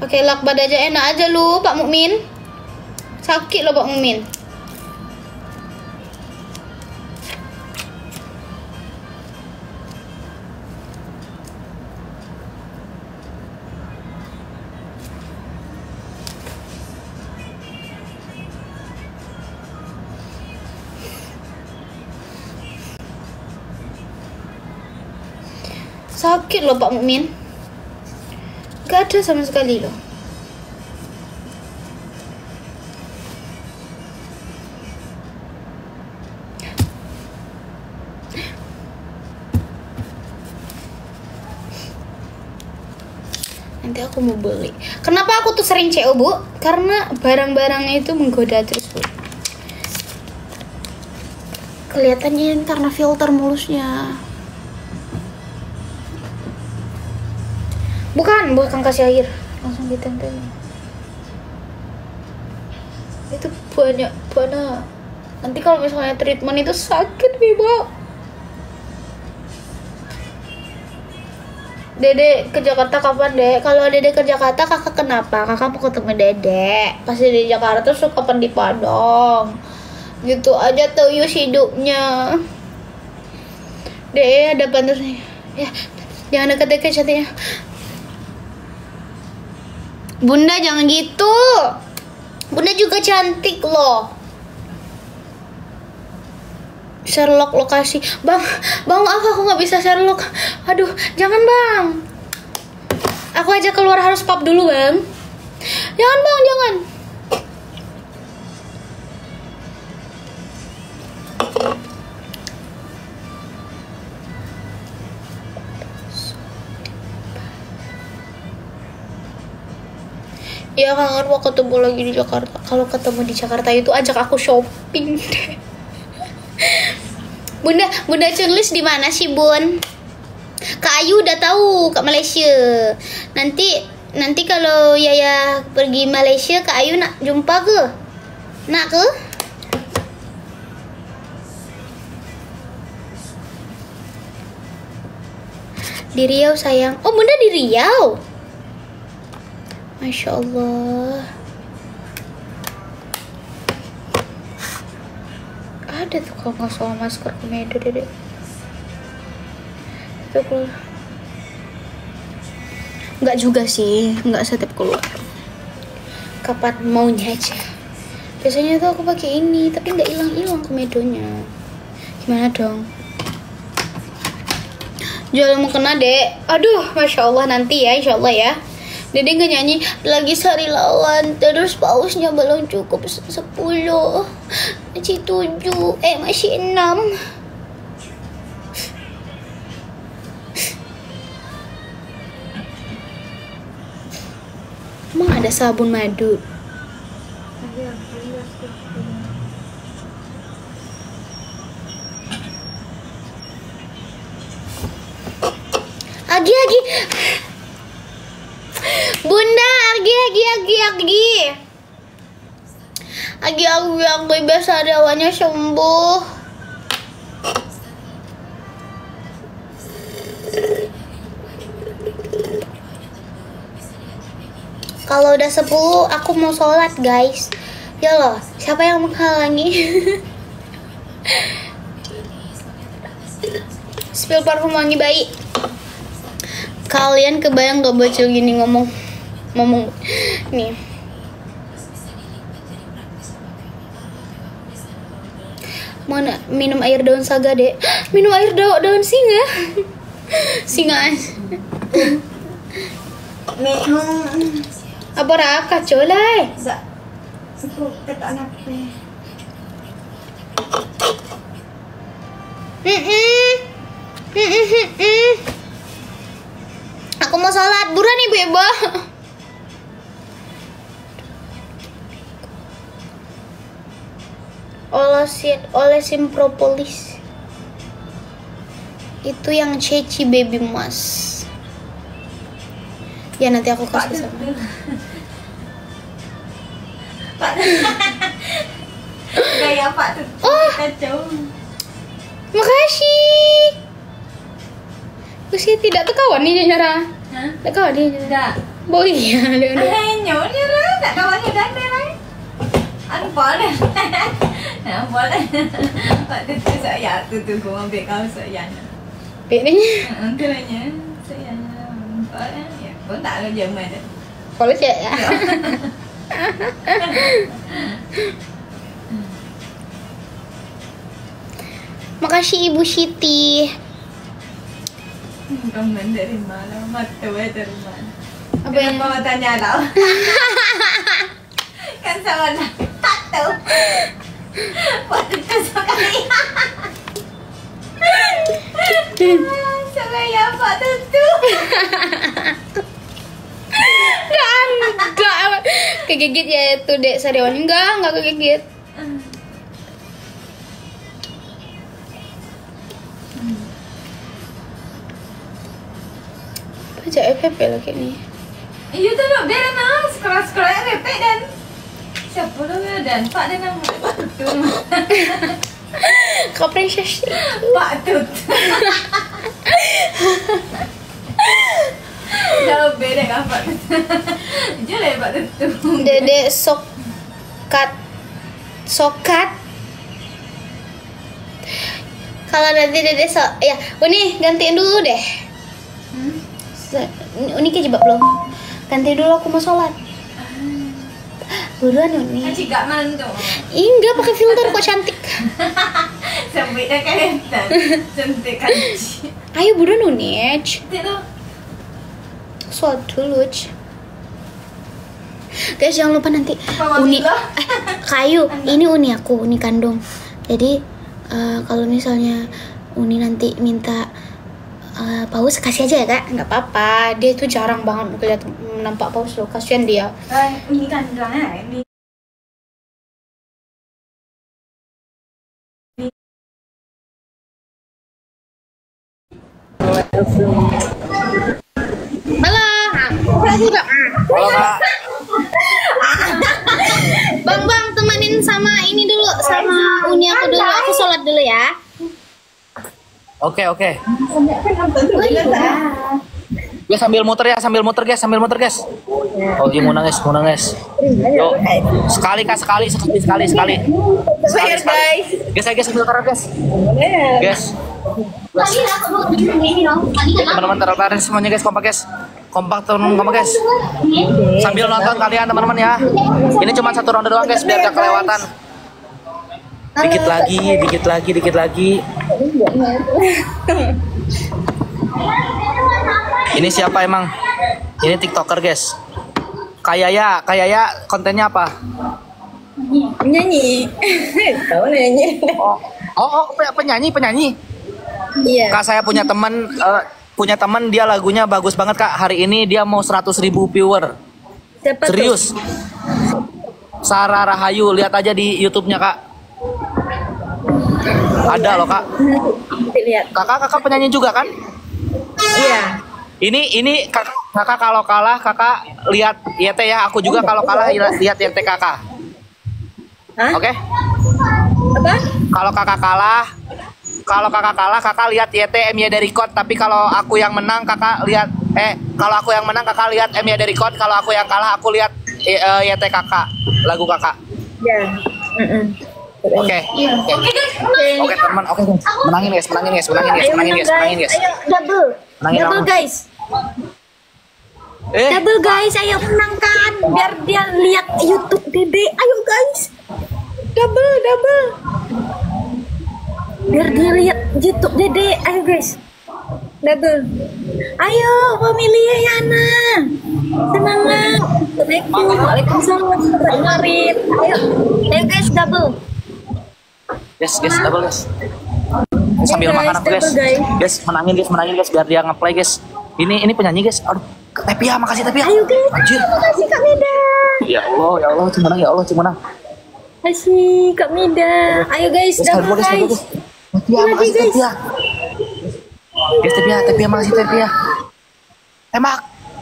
Pakai lakbad aja enak aja lu, Pak Mukmin. Sakit lo Pak Mukmin. Sakit loh Pak Mukmin. Gak ada sama sekali loh. Nanti aku mau beli. Kenapa aku tuh sering CO, Bu? Karena barang-barangnya itu menggoda terus, Bu. Kelihatannya karena filter mulusnya. Bukan kasih air, langsung ditempel. Itu banyak. Nanti kalau misalnya treatment itu sakit, Bibo. Dede ke Jakarta kapan, Dek? Kalau Dede ke Jakarta, Kakak kenapa? Kakak mau ketemu Dede. Pasti di Jakarta terus kapan di Padang. Gitu aja tuh Yus hidupnya. Dede ada pantasnya. Ya, jangan deket-deket cantiknya. Bunda jangan gitu. Bunda juga cantik loh. Sherlock lokasi. Bang maaf aku nggak bisa Sherlock. Aduh, jangan Bang. Aku aja keluar harus pap dulu Bang. Jangan Bang, jangan. Ya kangen mau ketemu lagi di Jakarta. Kalau ketemu di Jakarta itu ajak aku shopping deh. Bunda Cunlis di mana sih Bun? Kak Ayu udah tahu Kak Malaysia. Nanti kalau Yaya pergi Malaysia, Kak Ayu nak jumpa ke? Nak ke? Di Riau sayang. Oh Bunda di Riau. Masya Allah. Ada tuh kalau nggak soal masker komedo Dede. Itu keluar. Nggak juga sih, nggak setiap keluar. Kapan maunya aja. Biasanya tuh aku pakai ini, tapi nggak hilang komedonya. Gimana dong? Jual mau kena Dek. Aduh, Masya Allah nanti ya, Insya Allah ya. Dede nggak nyanyi lagi sehari lawan, terus pausnya belum cukup 10, masih 7, masih 6. Emang ada sabun madu? Agi Bunda, Agi aku biasa awalnya sembuh. Kalau udah 10 aku mau sholat guys. Ya loh, siapa yang menghalangi? Spill parfum wangi bayi. Kalian kebayang gak bocil gini ngomong nih. Mana minum air daun saga Dek? Minum air daun singa. Singa. Apa raka colai? Enggak. Aku kata anak. Aku mau sholat, buruan Ibu Eba. Olesin propolis. Itu yang ceci baby mas. Ya nanti aku kasih sama. Pak. Gaya Pak tuh. Oh, kacau. Makasih. Usia tidak tuh kawan nih nyara. Hah? Tak kawan nih. Enggak. Oh iya, Nyonya dah, tak kawannya dah dah. Anu boleh. Nah, boleh. Waktu tu saya tu gua ambil kau saya. Bedanya. Antaranya saya. Ya, pun tak ada jaman dah. Kalau cek ya. Makasih Ibu Siti. Komen dari mana? Mata dari mana? Apa yang mau tanya tau? Kan sama nak tak tahu. Waktu tu sekali. Sekali apa tu? enggak kegigit ya itu Dek Sariawan enggak kegigit. Baca FFP lagi nih. Iya tu nak biar nak sekolah repet dan siapa tu dan Pak dia nama Pak Tut. Kau princess Pak Tut. Dah beda kan Pak Tut. Jelek Pak Tut. Dede sokat. Kalau nanti Dede ya, Uni gantiin dulu deh. Uni kejebak belum? Ganti dulu aku mau sholat. Buruan Uni. Cik gak mantu. Enggak pakai filter kok cantik. Sampai dah kelihatan. Cantik kan. Ayo buruan Uni. Tidak. Sholat dulu. Guys jangan lupa nanti Uni kayu ini Uni aku Uni kandung. Jadi kalau misalnya Uni nanti minta paus kasih aja ya Kak, nggak apa-apa. Dia tuh jarang banget lihat nampak paus loh, kasihan dia. Ini kan ini. Halo, kasih Kak. Halo Kak. Bang temenin sama ini dulu sama Uni aku dulu. Aku sholat dulu ya. Oke. Oh iya. Gue sambil muter guys. Oh iya mau nangis. Yuk. Sekali Kak, sekali. Bayar guys. Guys sambil muter guys. Guys. Teman-teman tertarik semuanya guys, kompak teman-teman guys. Sambil nonton kalian teman-teman ya. Ini cuma satu ronde doang guys biar gak kelewatan. Dikit lagi. Ini siapa emang? Ini TikToker guys. Kayaya kontennya apa? Nyanyi. Tahu nyanyi. Penyanyi. Iya. Kak saya punya teman dia lagunya bagus banget Kak. Hari ini dia mau 100.000 viewer. Siapa Serius. Sarah Rahayu, lihat aja di YouTube-nya Kak. Ada loh Kak. Lihat. Kakak penyanyi juga kan? Iya. Ini kakak kalau kalah kakak lihat YT ya. Aku juga kalau kalah lihat YT kakak. Hah? Oke? Apa? Kalau kakak kalah kakak lihat YT MYD Record. Tapi kalau aku yang menang kakak lihat kakak lihat MYD Record. Kalau aku yang kalah aku lihat YT kakak, lagu kakak. Ya. Oke teman, oke menangin guys. Ayo double guys. Double guys, ayo menangkan biar dia lihat YouTube Dede. Ayo guys. Double. Biar dia lihat YouTube Dede. Ayo guys. Double. Ayo familia Yana. Semangat. Assalamualaikum. Waalaikumsalam. Ayo guys double. Yes, double guys. Sambil guys, makan aku guys. double, Guys, menangin guys biar dia nge-play guys. Ini penyanyi guys. Aduh, Tepia, makasih Tepia. Ayo guys. Anjir. Makasih Kak Mida. Ya Allah, cuman. Makasih Kak Mida. Ayo guys, double guys. Tepia, makasih Tepia. Guys, Tepia, makasih Tepia. Tembak.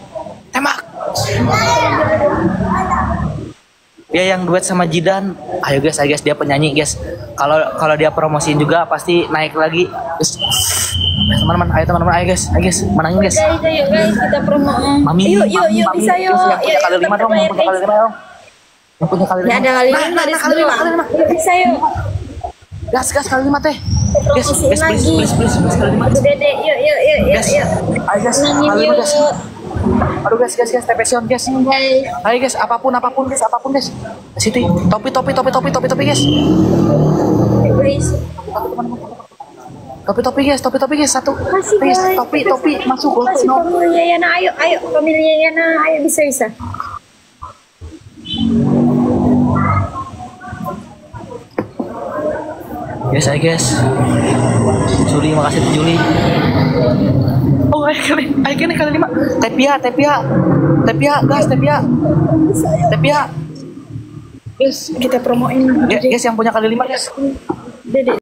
Dia yang duet sama Jidan. Ayo guys, dia penyanyi guys. Kalau dia promosiin juga pasti naik lagi. teman-teman, ayo teman-teman, ayo guys, menangin guys. Guys, ayo guys, kita promo. Mami, Yuk, Mami, bisa yuk. Yang punya kali 5 dong, yang punya kali 5 dong. Yang punya kali 5. Ya ada kali 5 dari kali 5, kali 5. Yuk, bisa yuk. Gas kali 5 teh. Guys, Promosiin lagi. please kali 5. Dede, yuk. Guys, ayo guys, kali 5 guys. Aduh guys, tepesion guys. Guys, Ayo guys, apapun guys. Ke situ, topi guys. guys. Topi guys, satu. Masih Guys, guys. topi masuk gol Masih no. familia Yana, ayo familia Yana, ayo bisa. Guys, ayo guys. Juli, makasih Juli. Oh, ayo kali 5. Tepia, gas, Tepia. Guys, Kita promoin. guys yang punya kali 5 guys. Dede.